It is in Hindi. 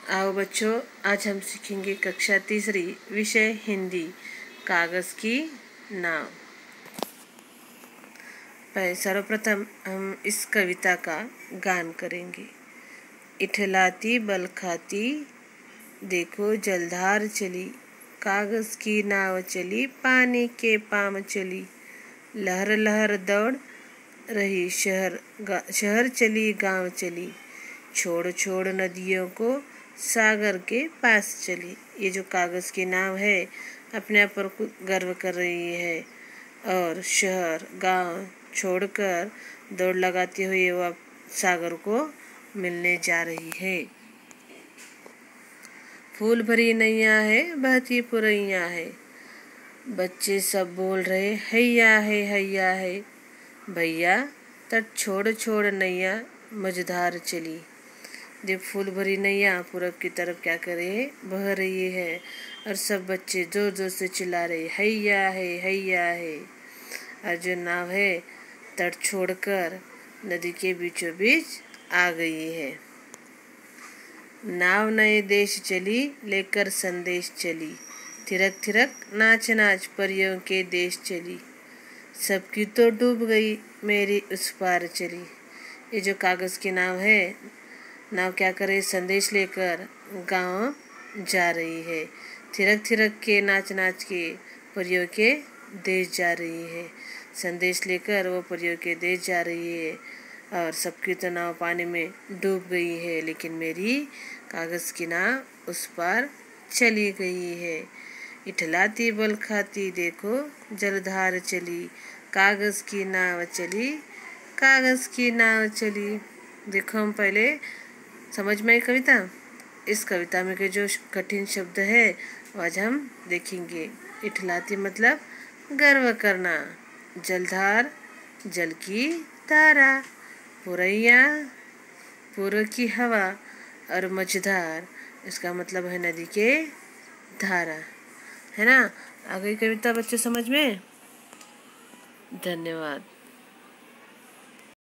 आओ बच्चों, आज हम सीखेंगे कक्षा तीसरी विषय हिंदी कागज की नाव। सर्वप्रथम हम इस कविता का गान करेंगे। इठलाती बलखाती देखो जलधार चली, कागज की नाव चली पानी के पाम चली। लहर लहर दौड़ रही शहर चली गांव चली, छोड़ छोड़ नदियों को सागर के पास चली। ये जो कागज़ की नाव है अपने आप पर गर्व कर रही है और शहर गांव छोड़कर दौड़ लगाते हुए वह सागर को मिलने जा रही है। फूल भरी नैया है बहती पुरैया है, बच्चे सब बोल रहे हैया है। भैया तट छोड़ छोड़ नैया मझधार चली। जब फूल भरी नैया पूरब की तरफ क्या करे बह रही है और सब बच्चे जोर जोर से चिल्ला रहे हैया है। और जो नाव है तट छोड़कर नदी के बीचों बीच आ गई है। नाव नए देश चली लेकर संदेश चली, थिरक थिरक नाच नाच परियों के देश चली। सबकी तो डूब गई मेरी उस पार चली। ये जो कागज़ की नाव है, नाव क्या करे संदेश लेकर गांव जा रही है। थिरक थिरक के नाच नाच के परियों के देश जा रही है। संदेश लेकर वो परियों के देश जा रही है और सबकी तो नाव पानी में डूब गई है, लेकिन मेरी कागज़ की नाव उस पार चली गई है। इठलाती बल खाती देखो जलधार चली, कागज़ की नाव चली कागज़ की नाव चली। देखो हम पहले समझ में आई कविता। इस कविता में के जो कठिन शब्द है वो आज हम देखेंगे। इठलाती मतलब गर्व करना, जलधार जल की धारा, पुरैया पूर्व की हवा और मझधार इसका मतलब है नदी के धारा, है ना। आ गई कविता बच्चों समझ में। धन्यवाद।